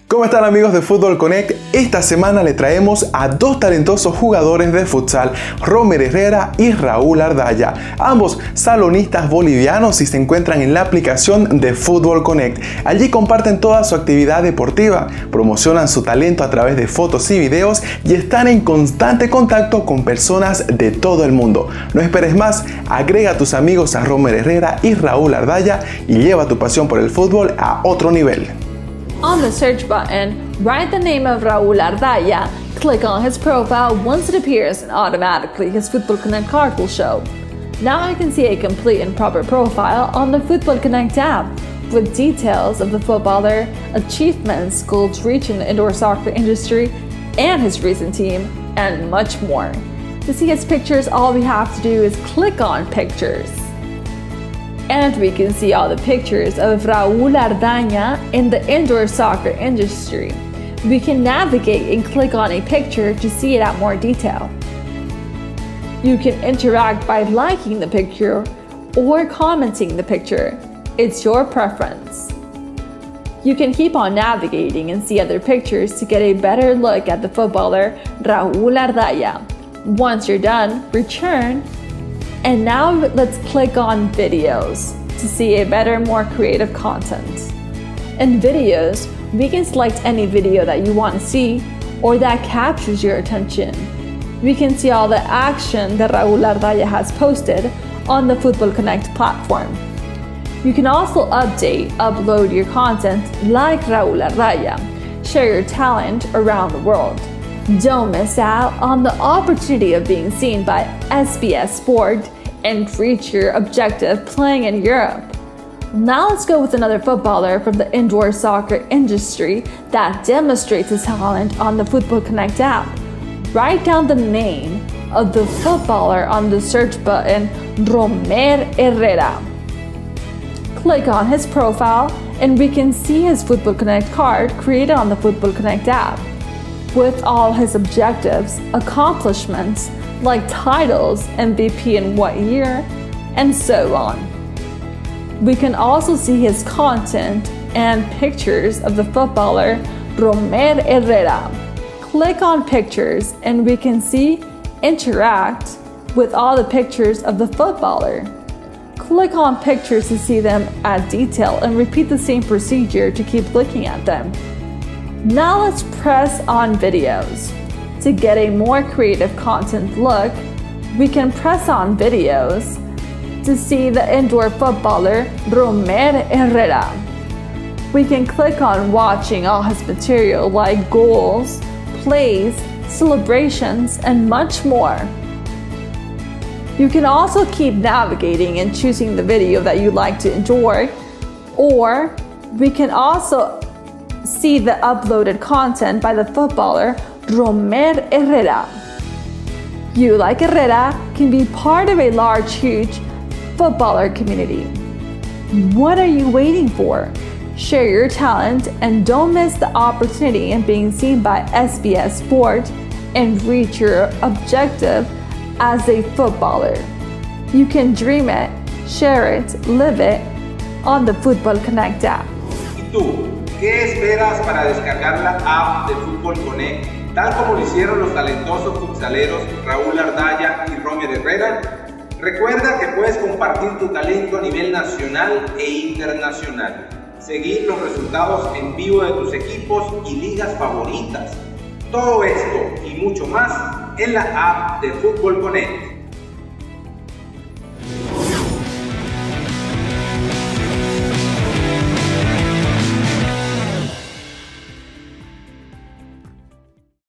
¿Cómo están amigos de Fútbol Connect? Esta semana le traemos a dos talentosos jugadores de futsal, Romer Herrera y Raúl Ardaya, ambos salonistas bolivianos y se encuentran en la aplicación de Fútbol Connect. Allí comparten toda su actividad deportiva, promocionan su talento a través de fotos y videos y están en constante contacto con personas de todo el mundo. No esperes más, agrega a tus amigos a Romer Herrera y Raúl Ardaya y lleva tu pasión por el fútbol a otro nivel. On the search button, write the name of Raúl Ardaya, click on his profile once it appears and automatically his Fútbol Connect card will show. Now you can see a complete and proper profile on the Fútbol Connect app with details of the footballer, achievements, goals reached in the indoor soccer industry, and his recent team, and much more. To see his pictures, all we have to do is click on Pictures. And we can see all the pictures of Raúl Ardaya in the indoor soccer industry. We can navigate and click on a picture to see it at more detail. You can interact by liking the picture or commenting the picture. It's your preference. You can keep on navigating and see other pictures to get a better look at the footballer Raúl Ardaya. Once you're done, return. And now let's click on videos to see a better, more creative content. In videos, we can select any video that you want to see or that captures your attention. We can see all the action that Raúl Ardaya has posted on the Fútbol Connect platform. You can also upload your content like Raúl Ardaya. Share your talent around the world. Don't miss out on the opportunity of being seen by SBS Sport and reach your objective playing in Europe. Now let's go with another footballer from the indoor soccer industry that demonstrates his talent on the Fútbol Connect app. Write down the name of the footballer on the search button, Romer Herrera. Click on his profile and we can see his Fútbol Connect card created on the Fútbol Connect app, with all his objectives, accomplishments, like titles, MVP in what year, and so on. We can also see his content and pictures of the footballer Romer Herrera. Click on Pictures and we can see Interact with all the pictures of the footballer. Click on Pictures to see them at detail and repeat the same procedure to keep looking at them. Now let's press on Videos. To get a more creative content look, we can press on Videos to see the indoor footballer Romer Herrera. We can click on watching all his material like goals, plays, celebrations, and much more. You can also keep navigating and choosing the video that you like to enjoy, or we can also see the uploaded content by the footballer Romer Herrera. You, like Herrera, can be part of a large, huge footballer community. What are you waiting for? Share your talent and don't miss the opportunity in being seen by SBS Sport and reach your objective as a footballer. You can dream it, share it, live it on the Fútbol Connect app. ¿Y tú? ¿Qué esperas para descargar la app de Fútbol Connect, tal como lo hicieron los talentosos futsaleros Raúl Ardaya y Romer Herrera? Recuerda que puedes compartir tu talento a nivel nacional e internacional, seguir los resultados en vivo de tus equipos y ligas favoritas. Todo esto y mucho más en la app de Fútbol Connect.